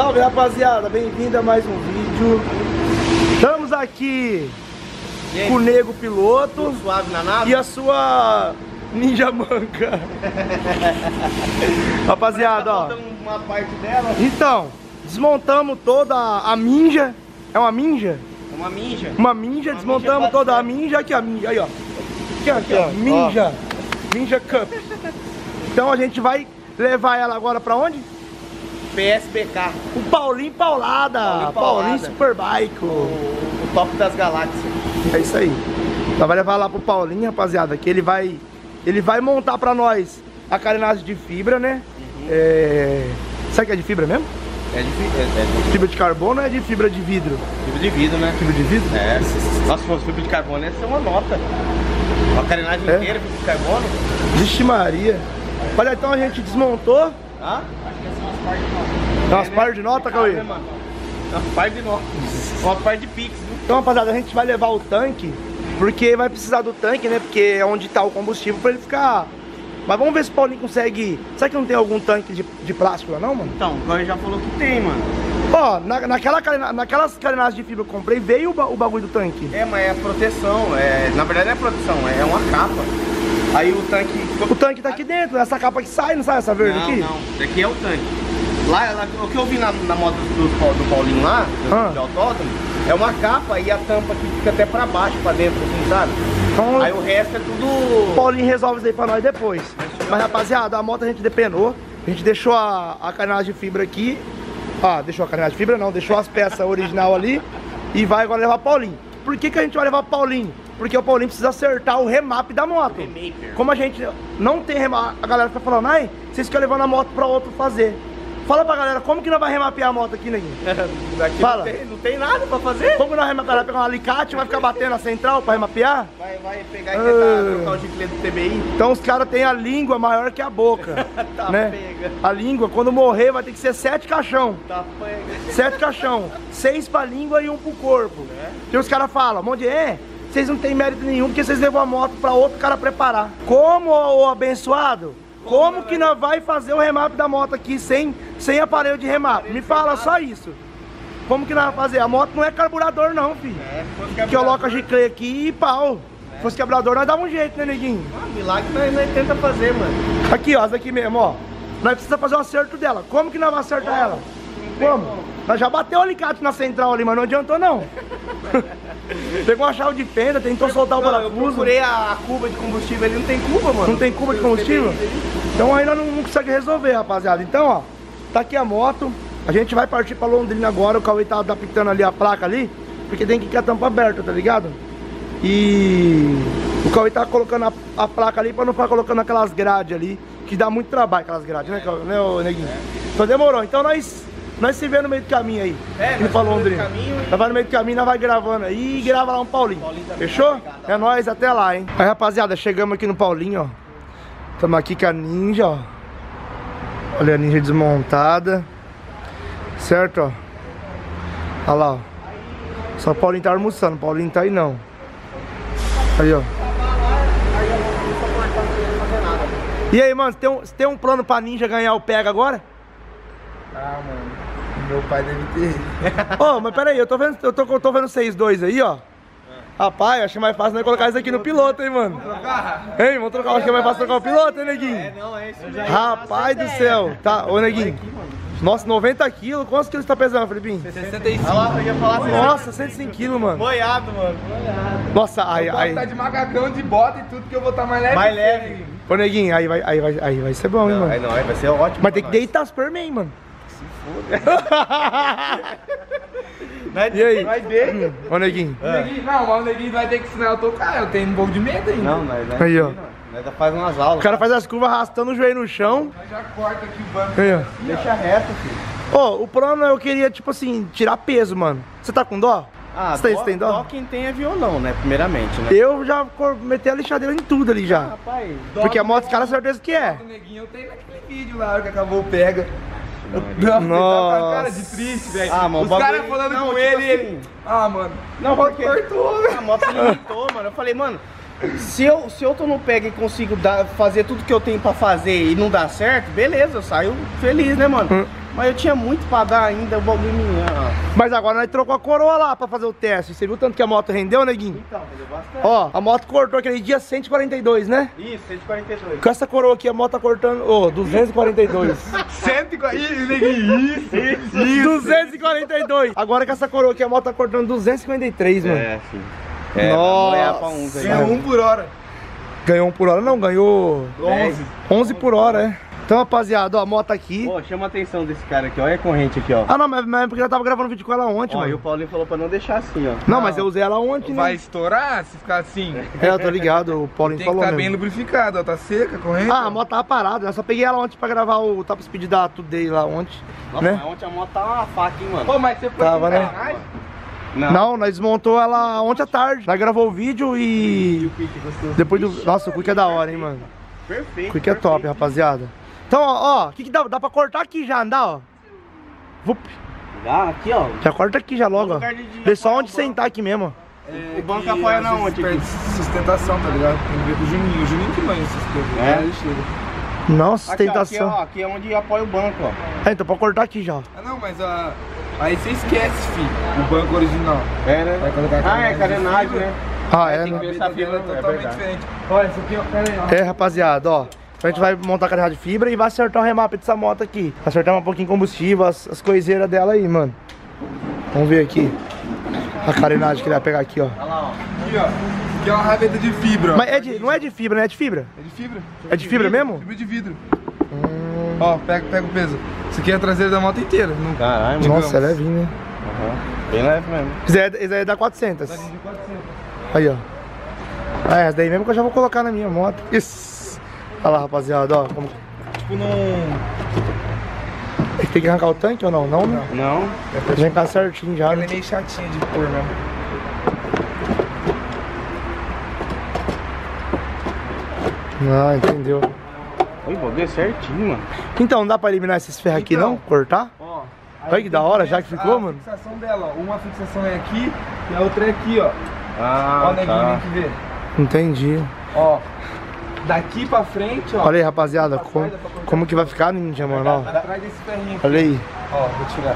Salve, rapaziada, bem-vindo a mais um vídeo. Estamos aqui com o Nego Piloto suave na nave. E a sua ninja manca. Rapaziada, ó, uma parte dela. então, desmontamos toda a minja. É uma minja? É uma minja. Uma minja, desmontamos toda a minja. Aqui, a minja, aí, ó. Aqui, ó, minja. Minja Cup. Então a gente vai levar ela agora pra onde? PSBK. O Paulinho Paulada. Paulinho Superbike. O top das galáxias. É isso aí. Nós vai levar lá pro Paulinho, rapaziada, que ele vai montar pra nós a carenagem de fibra, né? Sabe que é de fibra mesmo? É de Fibra de carbono ou é de fibra de vidro? fibra de vidro, né? Fibra de vidro? É. Nossa, se fosse fibra de carbono, ia ser uma nota. Uma carenagem inteira, fibra de carbono. Vixe Maria. Olha, então a gente desmontou. Hã? Umas par de nota, Cauê? Uma par de nota. Uma par de pix, viu? Então, rapaziada, a gente vai levar o tanque, porque vai precisar do tanque, né? Porque é onde tá o combustível pra ele ficar. Mas vamos ver se o Paulinho consegue. Será que não tem algum tanque de plástico lá não, mano? Então, o Cauê já falou que tem, mano. Ó, naquelas carenagens de fibra que eu comprei, veio o bagulho do tanque. É, mas é proteção. Na verdade não é proteção, é uma capa. Aí o tanque... O tanque tá aqui dentro, essa capa que sai, não sai essa verde aqui? Não, daqui é o tanque. Lá, o que eu vi na moto do Paulinho lá, de autódromo, é uma capa e a tampa que fica até pra baixo, pra dentro, assim, sabe? Então, aí o resto é tudo... O Paulinho resolve isso aí pra nós depois. Mas, rapaziada, a moto a gente depenou, a gente deixou a carenagem de fibra aqui. Ah, deixou a carenagem de fibra não, deixou as peças original ali e vai agora levar o Paulinho. Por que a gente vai levar o Paulinho? Porque o Paulinho precisa acertar o remap da moto. Como a gente não tem remap, a galera fica falando, ai, vocês ficam levando a moto pra outro fazer. Fala pra galera, como que nós vamos remapear a moto aqui, neguinho? Fala. Não tem nada pra fazer. Como nós remapear? Vai pegar um alicate, vai ficar batendo a central pra remapear? Vai pegar e tentar trocar o giclê do TBI. Então os caras têm a língua maior que a boca. Tá né? pega. A língua, quando morrer, vai ter que ser 7 caixão. Tá pega. 7 caixão. 6 pra língua e 1 pro corpo. E os caras falam, monte de vocês não tem mérito nenhum porque vocês levam a moto pra outro cara preparar. Como, ô abençoado? Como que nós vai fazer o remap da moto aqui sem aparelho de remap? Me fala só isso. Como que nós vamos fazer? A moto não é carburador não, filho. Que coloca giclê aqui e pau. Se fosse carburador, nós dava um jeito, né, neguinho? Milagre nós tenta fazer, mano. Aqui, ó, essa aqui mesmo, ó. Nós precisamos fazer um acerto dela. Como que nós vamos acertar ela? Como? Nós já bateu o alicate na central ali, mas não adiantou não. Pegou uma chave de fenda, tentou soltar o parafuso. Eu procurei a cuba de combustível ali, não tem cuba, mano. Não tem cuba de combustível? Então ainda não consegue resolver, rapaziada. Então, ó, tá aqui a moto. A gente vai partir pra Londrina agora. O Cauê tá adaptando ali a placa ali, porque tem que ir com a tampa aberta, tá ligado? E o Cauê tá colocando a placa ali pra não ficar colocando aquelas grades ali, que dá muito trabalho aquelas grades, né, Cauê? Né, ô, neguinho? Então demorou. Então nós se vê no meio do caminho aí. Indo pra Londrina. Nós vai no meio do caminho, nós vai gravando aí e grava lá um Paulinho. Fechou? É nóis, até lá, hein? Aí, rapaziada, chegamos aqui no Paulinho, ó. Estamos aqui com a Ninja, ó. Olha a Ninja desmontada. Certo, ó. Olha lá, ó. Só o Paulinho tá almoçando, o Paulinho tá aí não. Aí, ó. E aí, mano, você tem um plano pra Ninja ganhar o Pega agora? Ah, mano. Meu pai deve ter. Ô, mas peraí, eu tô vendo vocês dois aí, ó. Rapaz, acho mais fácil nós colocar isso aqui no piloto, hein, mano? Hein, vamos trocar, acho que é mais fácil trocar o piloto, hein, neguinho? Não, é isso mesmo. Rapaz do céu. Tá, ô, neguinho. Nossa, 90 quilos. Quantos quilos você tá pesando, Felipinho? 65. Olha lá, eu ia falar assim. Nossa, 105 quilos, mano. Boiado, mano. Boiado. Nossa, aí. Tá de macacão, de bota e tudo que eu vou estar mais leve. Mais leve. Ô, neguinho, aí vai ser bom, hein, mano. Aí não, vai ser ótimo. Mas tem que deitar Superman, mano. Se E aí? Vai ver. Ô, neguinho. Não, mas o neguinho vai ter que ensinar eu a tocar. Eu tenho um pouco de medo ainda. Não, nós Aí, ó. Nós faz umas aulas. O cara faz as curvas arrastando o joelho no chão. Nós já corta aqui o banco. Aí, ó. Deixa reto, filho. Ô, o plano eu queria, tipo assim, tirar peso, mano. Você tá com dó? Ah, Você tem dó? dó quem tem é violão, né? Primeiramente, né? Eu já meti a lixadeira em tudo ali já. Rapaz, Porque a moto, cara, certeza que é. O neguinho eu tenho naquele vídeo lá, hora que acabou o Pega. Nossa, ele tá com a cara de triste, velho. Ah, mano, os o bagulho- caras falando não, com tipo ele, assim- ele... Ah, mano. Não, a moto porque- cortou, velho. a moto limitou, mano. Eu falei, mano, Se eu tô no pega e consigo fazer tudo que eu tenho pra fazer e não dá certo, beleza, eu saio feliz, né, mano? Mas eu tinha muito pra dar ainda, o bagulho minha. Mas agora nós trocou a coroa lá pra fazer o teste. Você viu tanto que a moto rendeu, neguinho? Então, rendeu bastante. Ó, a moto cortou aquele dia 142, né? Isso, 142. Com essa coroa aqui, a moto tá cortando, 242. 140. Isso. 242. Agora com essa coroa aqui, a moto tá cortando 253, mano. É, filho. Nossa. Pra uns aí. Ganhou 1 por hora. Ganhou 1 por hora? Não, ganhou 11. 11 por hora, é. Então, rapaziada, ó, a moto aqui. Pô, chama a atenção desse cara aqui, olha a corrente aqui, ó. Ah, não, mas é porque eu tava gravando vídeo com ela ontem, Ó, e o mano. Paulinho falou pra não deixar assim, ó. Não, mas eu usei ela ontem, Vai né? estourar se ficar assim? É, eu tô ligado, o Paulinho Tem que falou estar bem mesmo. lubrificado, ó. Tá seca, corrente. Ah, a moto tava parada, eu só peguei ela ontem pra gravar o Top Speed da Tudo Day lá ontem, Nossa, né? mas ontem a moto tá uma faca, hein, mano. Pô, mas você foi Tava, com né? sacanagem? Não, nós desmontou ela ontem à tarde. Nós gravou o vídeo e... Depois do... Nossa, o Quick é da hora, hein, mano. Perfeito. O Quick é top, rapaziada. Então, ó, o que que dá? Dá pra cortar aqui já, andar, ó. Vup. Dá, aqui, ó. Já corta aqui já logo, ó. Vê só onde sentar aqui mesmo, ó. O banco que apoia às na vezes onde perde aqui? sustentação, tá ligado? Tem que ver com o Juninho. O Juninho que manja essas coisas. É? Ele chega. Não, Aqui, ó, sustentação. aqui é onde apoia o banco, ó. É, então pode cortar aqui já, ó. Ah, não, mas aí você esquece, filho. O banco original. É, né? Vai colocar carenagem, né? Ah, é, tem que né? ver essa Essa fibra é fibra, é totalmente verdade. diferente. Olha, isso aqui, ó. Pera aí, ó. É, rapaziada, ó. Então a gente vai montar a carenagem de fibra e vai acertar o remap dessa moto aqui. Acertar um pouquinho de combustível, as coiseiras dela aí, mano. Vamos ver aqui. A carenagem que ele vai pegar aqui, ó. Olha lá, ó. Aqui, ó. Aqui é uma rabeta de fibra, ó. Mas não é de fibra, né? É de fibra? É de fibra. É de fibra mesmo? Fibra de vidro. Ó, pega o peso. Isso aqui é a traseira da moto inteira. Não... Caralho, mano. Nossa, é levinho, né? Bem leve mesmo. Esse aí dá 400. Tá de 400. Aí, ó. Ah, essa daí mesmo que eu já vou colocar na minha moto. Isso. Olha lá, rapaziada, ó. Como... Tipo num... Tem que arrancar o tanque ou não? Não, né? Não. Tem que arrancar certinho já, Ela né? é meio chatinha de pôr mesmo. Ah, entendeu. Oi, vou ver certinho, mano. Então, não dá pra eliminar esses ferros aqui, Então. não? Cortar? Ó. Olha que da hora, já que ficou, mano. A fixação dela, ó. Uma fixação é aqui e a outra é aqui, ó. Ah, Ó, neguinho, tem que ver. Entendi. Ó. Daqui pra frente, ó. Olha aí, rapaziada, como que vai ficar, Ninja, mano, ó. Atrás desse ferrinho aqui. Olha aí. Ó, vou tirar.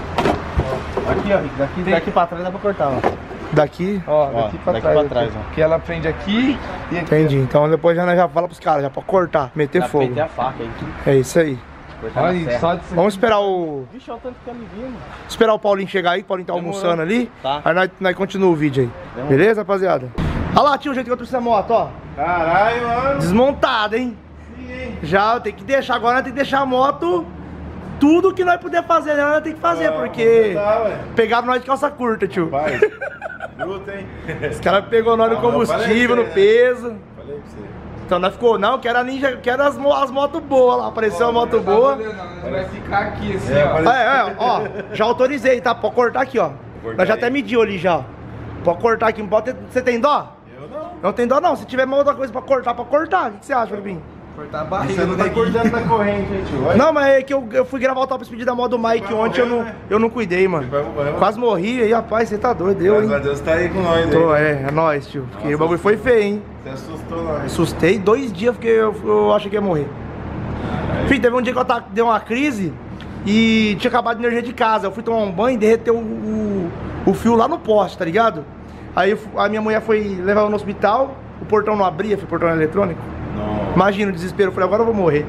Aqui, ó, Rick, daqui pra trás dá pra cortar, ó. Daqui. Ó, Ó, daqui pra daqui trás. pra trás, aqui. ó. Que ela prende aqui e aqui. Entendi. Então depois já fala pros caras, já pode cortar, meter Dá pra fogo. meter a faca aí. É isso aí. Cortar na Olha, serra. só disso Vamos esperar o. Vixe, olha o tanto que tá me vindo. Esperar o Paulinho chegar aí, o Paulinho tá Demorou. almoçando ali. Tá. Aí nós continua o vídeo aí. Demorou. Beleza, rapaziada? Olha lá, tio, o jeito que eu trouxe a moto, ó. Caralho, mano. Desmontada, hein? Já tem que deixar, agora nós tem que deixar a moto. Tudo que nós puder fazer nela, nós tem que fazer, porque pegaram nós de calça curta, tio. Vai. Bruto, hein? Os caras pegou nós no eu combustível, falei no pra você, peso. Falei pra você. Então nós ficou, não, quero a Ninja, quero as motos boas lá. Apareceu a moto boa. Vai ficar aqui assim, É, ó. parece- Ó, já autorizei, tá? Pode cortar aqui, ó. cortar Nós já aí. até mediu ali já, ó. Pode cortar aqui, não pode ter... Você tem dó? Eu não. Não tem dó não, se tiver uma outra coisa pra cortar, pode cortar. O que você acha, Felipinho? Cortar a Você barriga não do tá neguinho. cortando da corrente, hein, tio? Olha. Não, mas é que eu fui gravar o Top Speed da moto do Mike Vai ontem, morrer, né? eu não cuidei, mano. Vai morrer. Quase morri aí, rapaz, você tá doido, deu, Graças a hein? Deus tá aí com nós, Tô, hein? é nóis, tio. Porque Nossa. o bagulho foi feio, hein? Você assustou nós. Assustei, 2 dias porque eu achei que ia morrer. Filho, teve um dia que deu uma crise e tinha acabado a energia de casa. Eu fui tomar um banho e derreteu o fio lá no poste, tá ligado? Aí a minha mulher foi levar eu no hospital, o portão não abria, foi portão eletrônico. Não. Imagina o desespero, eu falei, agora eu vou morrer.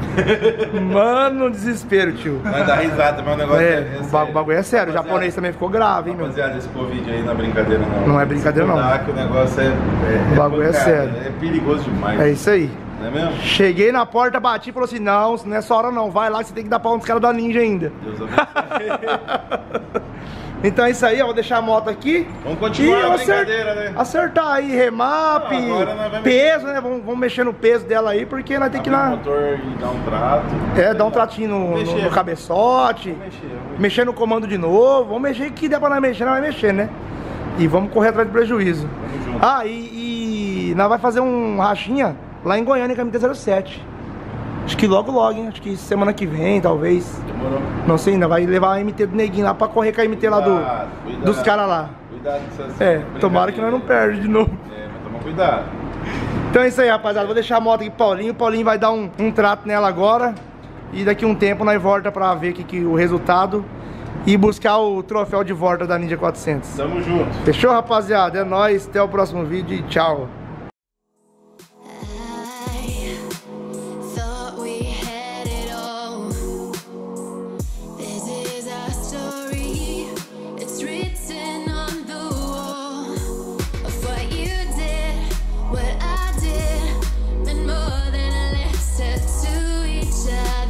Mano, desespero, tio. Vai dar risada, mas o negócio O bagulho é sério, o Rapaziada, japonês também ficou grave, hein, meu. Rapaziada, esse Covid aí não é brincadeira, não. Não é brincadeira, não. Que o negócio O bagulho é pancada, sério. É perigoso demais. É isso aí. Não é mesmo? Cheguei na porta, bati e falou assim, não é essa hora não, vai lá que você tem que dar pau nos caras da Ninja ainda. Deus abençoe. Então é isso aí, ó, vou deixar a moto aqui. Vamos continuar a E brincadeira, né? acertar aí, remap, Agora nós vamos peso, né? Vamos mexer no peso dela aí, porque nós tem que ir Abrir o lá. motor e dar um trato. Dar um tratinho no cabeçote, mexer no comando de novo. Vamos mexer que der pra nós mexer, nós vai mexer, né? E vamos correr atrás do prejuízo. Tamo junto. Ah, e nós vai fazer um rachinha lá em Goiânia, com a MT-07. Acho que logo, hein? Acho que semana que vem, talvez. Demorou. Não sei ainda, vai levar a MT do neguinho lá pra correr com a MT lá Cuidado, dos caras lá. Cuidado com essas Tomara que nós não perdamos de novo. mas toma cuidado. Então é isso aí, rapaziada. Vou deixar a moto aqui pro Paulinho. O Paulinho vai dar um trato nela agora. E daqui a um tempo nós volta pra ver aqui o resultado. E buscar o troféu de volta da Ninja 400. Tamo junto. Fechou, rapaziada? É nóis. Até o próximo vídeo e tchau.